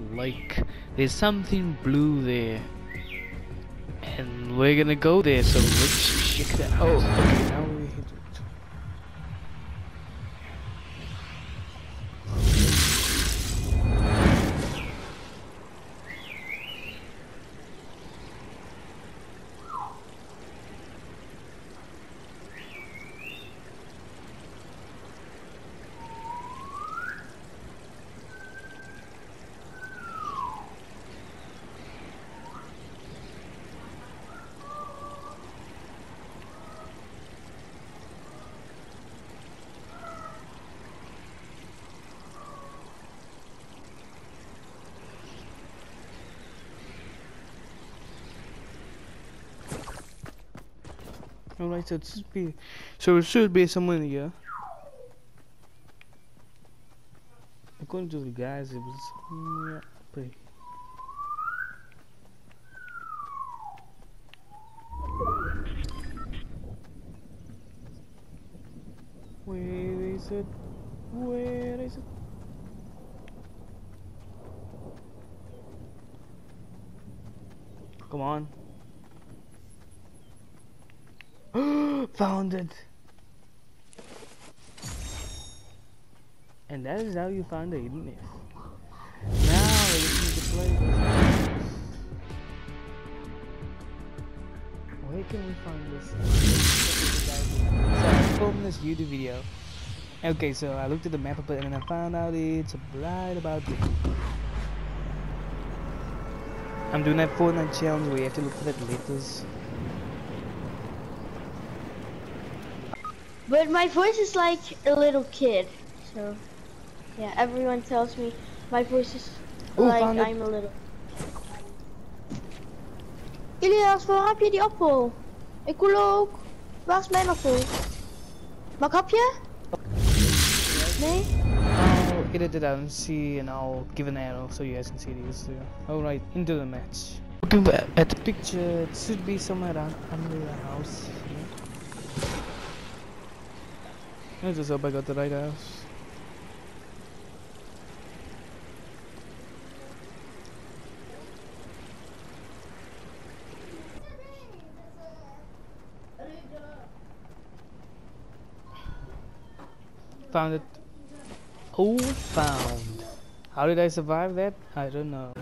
like there's something blue there, and we're gonna go there. So let's check that. Oh, okay. Now we hit it. Alright, so it should be somewhere here. According to the guys, it was somewhere up here. Where is it? Where is it? Come on. Found it. And that is how you find the hidden myth. Now we just need to play this. Where can we find this? So I filmed this YouTube video. Okay, so I looked at the map a bit and then I found out it's right about here. I'm doing that FORTNITE challenge where you have to look for that letters. But my voice is like a little kid, so yeah, everyone tells me my voice is like I'm a little. Ilias, waar heb je die appel? Ik wil ook. Waar is mijn appel? Mag ik hapje? Nee? I'll edit it out and see, and I'll give an arrow so you guys can see these. Alright, into the match. Looking at the picture, it should be somewhere around under the house. I just hope I got the right house. Found it. Oh, found. How did I survive that? I don't know.